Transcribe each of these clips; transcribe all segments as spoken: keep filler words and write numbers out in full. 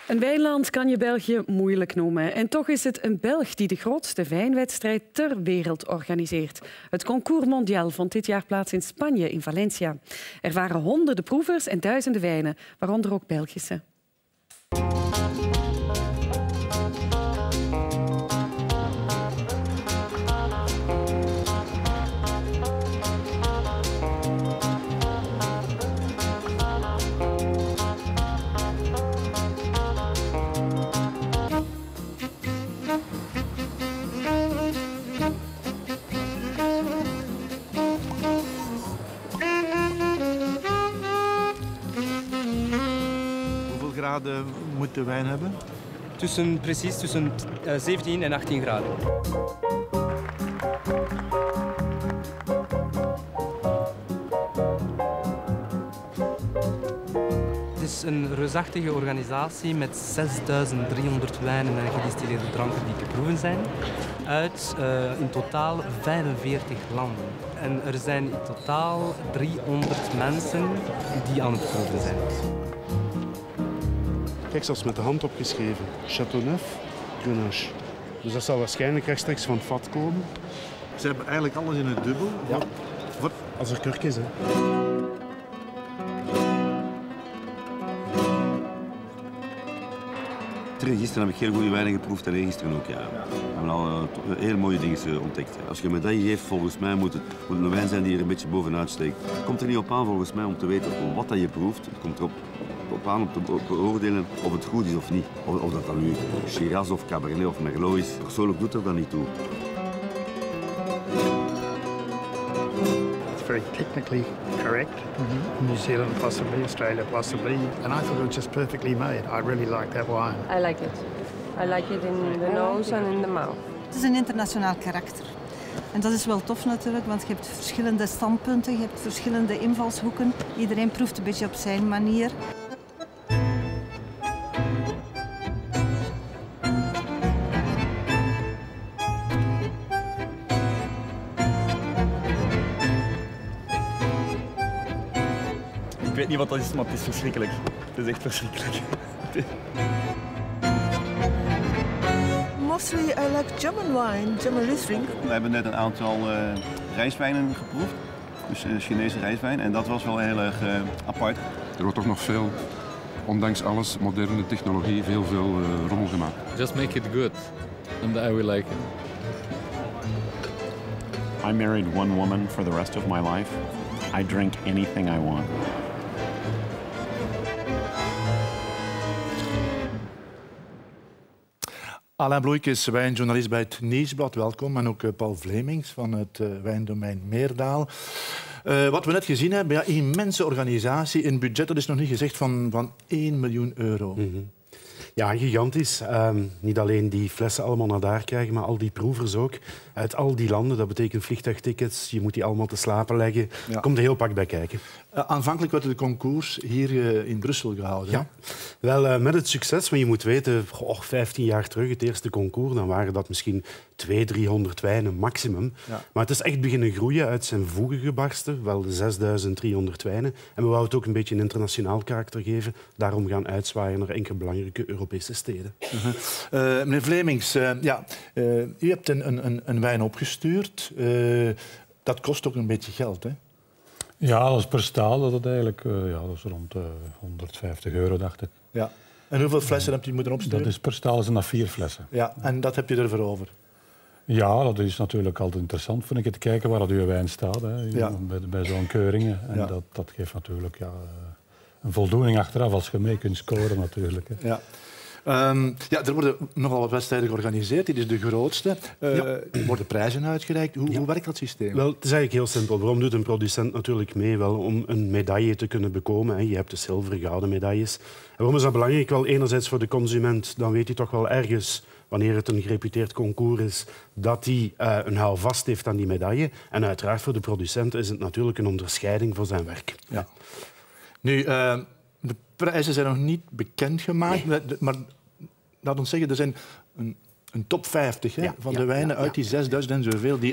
Een wijnland kan je België moeilijk noemen. En toch is het een Belg die de grootste wijnwedstrijd ter wereld organiseert. Het Concours Mondial vond dit jaar plaats in Spanje, in Valencia. Er waren honderden proevers en duizenden wijnen, waaronder ook Belgische. Hoeveel graden moet de wijn hebben? Tussen, precies tussen uh, zeventien en achttien graden. Het is een reusachtige organisatie met zesduizend driehonderd wijnen en gedistilleerde dranken die te proeven zijn. Uit uh, in totaal vijfenveertig landen. En er zijn in totaal driehonderd mensen die aan het proeven zijn. Kijk, zelfs met de hand opgeschreven. Châteauneuf, Grenache. Dus dat zal waarschijnlijk rechtstreeks van het vat komen. Ze hebben eigenlijk alles in het dubbel. Ja. Voor... Als er kurk is, hè. Gisteren heb ik heel goede wijnen geproefd en gisteren ook. Ja. We hebben al uh, heel mooie dingen ontdekt. Als je een medaille geeft, volgens mij moet het, moet het een wijn zijn die er een beetje bovenuit steekt. Het komt er niet op aan volgens mij om te weten wat dat je proeft. Het komt erop op aan om te beoordelen of het goed is of niet. Of, of dat dan nu Shiraz of Cabernet of Merlot is. Persoonlijk doet er dat niet toe. Very technically correct. Mm-hmm. New Zealand possibly, Australia possibly. And I thought it was just perfectly made. I really like that wine. I like it. I like it in the nose and in the mouth. Het is een internationaal karakter. En dat is wel tof natuurlijk, want je hebt verschillende standpunten, je hebt verschillende invalshoeken. Iedereen proeft een beetje op zijn manier. Ik weet niet wat dat is, maar het is verschrikkelijk. Het is echt verschrikkelijk. Mostly I like German wine, German Riesling. We hebben net een aantal uh, rijstwijnen geproefd, dus uh, Chinese rijstwijn, en dat was wel heel erg uh, apart. Er wordt toch nog veel, ondanks alles, moderne technologie, veel, veel uh, rommel gemaakt. Just make it good, and I will like it. I married one woman for the rest of my life. I drink anything I want. Alain Bloeikes, wijnjournalist bij het Nieuwsblad. Welkom. En ook Paul Vlemings van het uh, wijndomein Meerdaal. Uh, wat we net gezien hebben, ja, immense organisatie. In budget, dat is nog niet gezegd, van, van één miljoen euro. Mm-hmm. Ja, gigantisch. Um, niet alleen die flessen allemaal naar daar krijgen, maar al die proevers ook. Uit al die landen, dat betekent vliegtuigtickets. Je moet die allemaal te slapen leggen. Er ja. komt een heel pak bij kijken. Uh, aanvankelijk werd de concours hier uh, in Brussel gehouden. Ja, wel uh, met het succes. Want je moet weten, oh, vijftien jaar terug, het eerste concours, dan waren dat misschien tweehonderd, driehonderd wijnen maximum. Ja. Maar het is echt beginnen groeien, uit zijn voegen gebarsten. Wel zesduizend driehonderd wijnen. En we wouden het ook een beetje een internationaal karakter geven. Daarom gaan uitzwaaien naar enkele belangrijke Europese steden. Uh-huh. uh, meneer Vlemings, uh, ja, uh, u hebt een, een, een wijn opgestuurd. Uh, dat kost ook een beetje geld, hè? Ja, dat is per staal. Dat, is eigenlijk, uh, ja, dat is rond uh, honderdvijftig euro, dacht ik. Ja. En hoeveel flessen heb je moeten opsturen? Dat is per staal zijn dat vier flessen. Ja, en dat heb je ervoor over? Ja, dat is natuurlijk altijd interessant, vind ik, te kijken waar dat uw wijn staat. Hè, ja. Bij, bij zo'n keuringen. En ja. dat, dat geeft natuurlijk ja, een voldoening achteraf als je mee kunt scoren, natuurlijk. Hè. Ja. Um, ja, er worden nogal wat wedstrijden georganiseerd. Dit is de grootste. Uh, ja. Er worden prijzen uitgereikt. Hoe, ja. hoe werkt dat systeem? Wel, het is eigenlijk heel simpel. Waarom doet een producent natuurlijk mee? Wel, om een medaille te kunnen bekomen. Hè. Je hebt de zilveren, gouden medailles. En waarom is dat belangrijk? Wel, enerzijds voor de consument. Dan weet hij toch wel ergens, wanneer het een gereputeerd concours is, dat hij uh, een houvast heeft aan die medaille. En uiteraard voor de producent is het natuurlijk een onderscheiding voor zijn werk. Ja. Nu, uh, de prijzen zijn nog niet bekendgemaakt, nee. maar laat ons zeggen, er zijn een, een top vijftig hè, ja, van ja, de wijnen ja, uit die zesduizend en zoveel die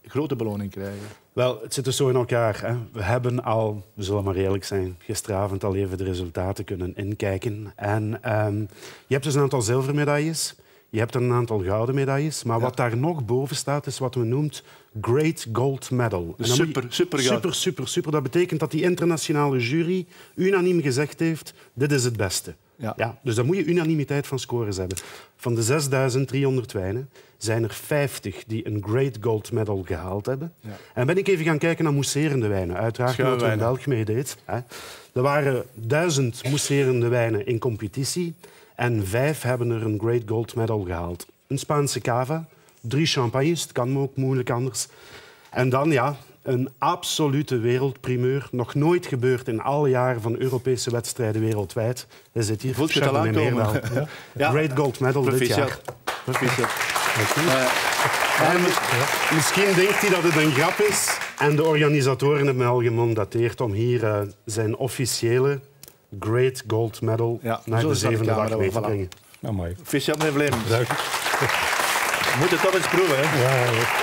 grote beloning krijgen? Wel, het zit dus zo in elkaar. Hè. We hebben al, we zullen maar eerlijk zijn, gisteravond al even de resultaten kunnen inkijken. En um, je hebt dus een aantal zilvermedailles, je hebt een aantal gouden medailles, maar ja. wat daar nog boven staat is wat we noemt Great Gold Medal. Dus super, super, super, super, super. Dat betekent dat die internationale jury unaniem gezegd heeft, dit is het beste. Ja. Ja, dus daar moet je unanimiteit van scores hebben. Van de zesduizend driehonderd wijnen zijn er vijftig die een Great Gold Medal gehaald hebben. Ja. En ben ik even gaan kijken naar mousserende wijnen. Uiteraard omdat er een Belg meedeed. Hè. Er waren duizend mousserende wijnen in competitie en vijf hebben er een Great Gold Medal gehaald. Een Spaanse cava, drie champagnes, het kan ook moeilijk anders. En dan ja, een absolute wereldprimeur. Nog nooit gebeurd in alle jaren van Europese wedstrijden wereldwijd. Hij zit hier. Voelt je het al aankomen? Ja? Ja. Great Gold Medal dit jaar. Proficiat. Uh, uh, misschien denkt hij dat het een grap is. En de organisatoren hebben mij al gemandateerd om hier uh, zijn officiële Great Gold Medal ja, naar de zevende dag mee te brengen. Amai. Proficiat, meneer Vleemings. We moeten het toch eens proeven, hè? Ja, ja, ja.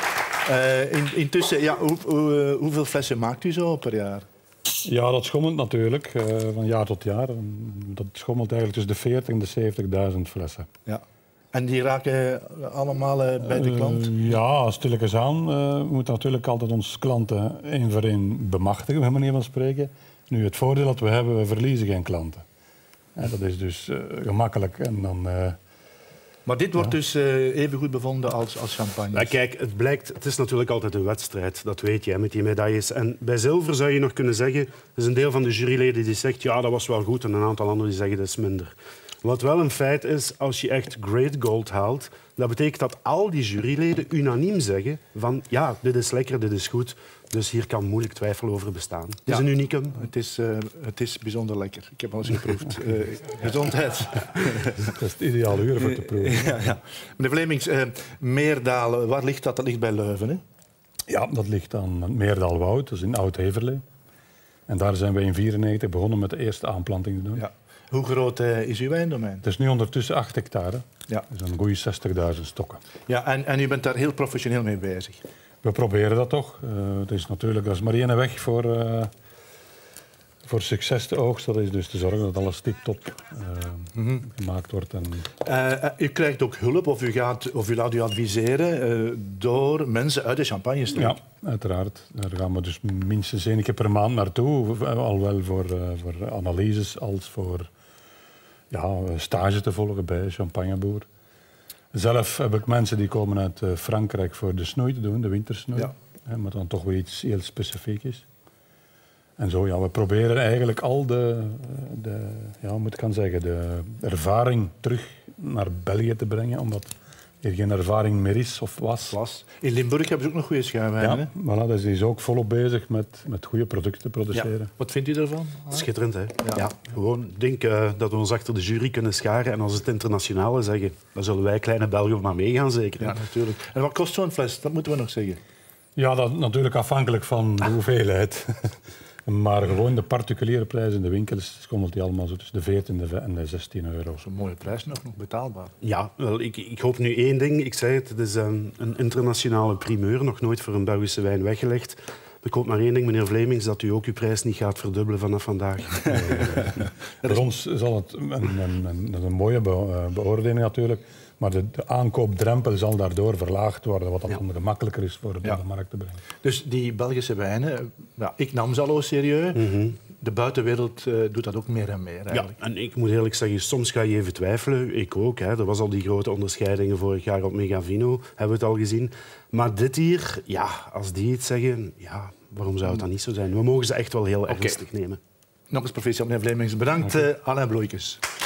Uh, in, intussen, ja, hoe, hoe, uh, hoeveel flessen maakt u zo per jaar? Ja, dat schommelt natuurlijk uh, van jaar tot jaar. Dat schommelt eigenlijk tussen de veertig en de zeventigduizend flessen. Ja. En die raken allemaal uh, bij de klant? Uh, ja, stilletjes aan. Uh, we moeten natuurlijk altijd onze klanten één voor één bemachtigen, bij manier van spreken. Nu, het voordeel dat we hebben, we verliezen geen klanten. Ja, dat is dus uh, gemakkelijk. En dan... Uh, Maar dit wordt ja. dus uh, even goed bevonden als, als champagne. Ja, kijk, het blijkt, het is natuurlijk altijd een wedstrijd. Dat weet je, hè, met die medailles. En bij zilver zou je nog kunnen zeggen... Er is een deel van de juryleden die zegt... ja, dat was wel goed. En een aantal anderen die zeggen dat is minder. Wat wel een feit is, als je echt Great Gold haalt... dat betekent dat al die juryleden unaniem zeggen... van ja, dit is lekker, dit is goed. Dus hier kan moeilijk twijfel over bestaan. Het is ja. een unicum. Het is, uh, het is bijzonder lekker. Ik heb al eens geproefd. Uh, gezondheid. Dat is het ideale uur voor te proeven. Ja, ja. Meneer Vleemings, uh, Meerdal, waar ligt dat? Dat ligt bij Leuven, hè? Ja, dat ligt aan het Meerdalwoud, dat is in Oud-Heverlee. En daar zijn we in negentien vierennegentig begonnen met de eerste aanplanting te doen. Ja. Hoe groot uh, is uw wijndomein? Het is nu ondertussen acht hectare. Ja. Dat is een goede zestigduizend stokken. Ja, en, en u bent daar heel professioneel mee bezig? We proberen dat toch. Uh, het is natuurlijk, dat is maar één weg voor, uh, voor succes te oogsten. Dat is dus te zorgen dat alles tip-top uh, mm-hmm. gemaakt wordt. En... Uh, u krijgt ook hulp of u, gaat, of u laat u adviseren uh, door mensen uit de champagne-streek? Ja, uiteraard. Daar gaan we dus minstens één keer per maand naartoe. Alwel voor, uh, voor analyses als voor ja, stage te volgen bij Champagneboer. Zelf heb ik mensen die komen uit Frankrijk voor de snoei te doen, de wintersnoei. Ja. Hè, maar dan toch weer iets heel specifiek is. En zo, ja, we proberen eigenlijk al de, de ja, hoe moet ik gaan zeggen, de ervaring terug naar België te brengen, omdat er geen ervaring meer is of was. was. In Limburg hebben ze ook nog goede schuimwijnen. Ja, voilà, dus die is ook volop bezig met, met goede producten te produceren. Ja. Wat vindt u ervan? Schitterend, hè? Ja. Ja, gewoon, ik denk uh, dat we ons achter de jury kunnen scharen en als het internationale zeggen, dan zullen wij kleine Belgen maar meegaan, zeker. Ja, natuurlijk. En wat kost zo'n fles? Dat moeten we nog zeggen. Ja, dat natuurlijk afhankelijk van de hoeveelheid. Maar gewoon de particuliere prijs in de winkels schommelt die allemaal zo tussen de veertien en de zestien euro. Dat is een mooie prijs, nog, nog betaalbaar. Ja, wel, ik, ik hoop nu één ding. Ik zei het, het is een, een internationale primeur, nog nooit voor een Belgische wijn weggelegd. Ik hoop maar één ding, meneer Vleemings, dat u ook uw prijs niet gaat verdubbelen vanaf vandaag. Voor ons zal het een, een, een, een mooie be, beoordeling natuurlijk. Maar de, de aankoopdrempel zal daardoor verlaagd worden, wat dat ja. gemakkelijker is voor het ja. op de markt te brengen. Dus die Belgische wijnen, ja, ik nam ze al serieus. Mm-hmm. De buitenwereld uh, doet dat ook meer en meer. Eigenlijk. Ja, en ik moet eerlijk zeggen, soms ga je even twijfelen. Ik ook. Hè. Er was al die grote onderscheidingen vorig jaar op Megavino, hebben we het al gezien. Maar dit hier, ja, als die iets zeggen, ja, waarom zou het dan niet zo zijn? We mogen ze echt wel heel okay. ernstig nemen. Nog eens proficiat, meneer Vleemings. Bedankt, uh, Alain Bloeikens.